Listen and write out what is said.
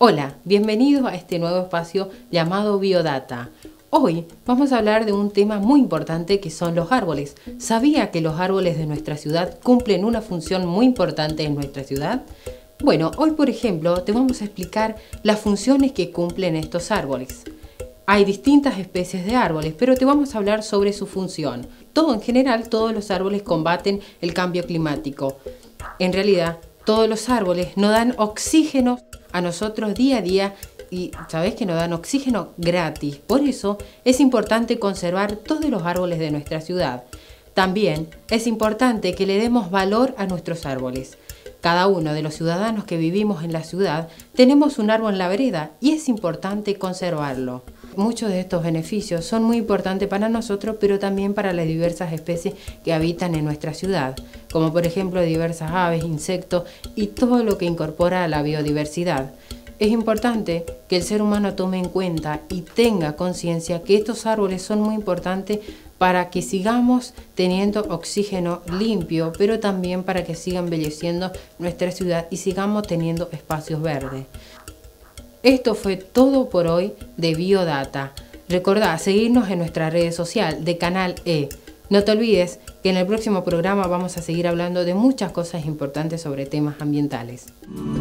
Hola, bienvenidos a este nuevo espacio llamado Biodata. Hoy vamos a hablar de un tema muy importante que son los árboles. ¿Sabía que los árboles de nuestra ciudad cumplen una función muy importante en nuestra ciudad? Bueno, hoy por ejemplo te vamos a explicar las funciones que cumplen estos árboles. Hay distintas especies de árboles, pero te vamos a hablar sobre su función. En general, todos los árboles combaten el cambio climático. En realidad, todos los árboles nos dan oxígeno a nosotros día a día y sabés que nos dan oxígeno gratis. Por eso es importante conservar todos los árboles de nuestra ciudad. También es importante que le demos valor a nuestros árboles. Cada uno de los ciudadanos que vivimos en la ciudad tenemos un árbol en la vereda y es importante conservarlo. Muchos de estos beneficios son muy importantes para nosotros, pero también para las diversas especies que habitan en nuestra ciudad, como por ejemplo diversas aves, insectos y todo lo que incorpora a la biodiversidad. Es importante que el ser humano tome en cuenta y tenga conciencia que estos árboles son muy importantes para que sigamos teniendo oxígeno limpio, pero también para que siga embelleciendo nuestra ciudad y sigamos teniendo espacios verdes. Esto fue todo por hoy de Biodata. Recordá seguirnos en nuestra red social de Canal E. No te olvides que en el próximo programa vamos a seguir hablando de muchas cosas importantes sobre temas ambientales.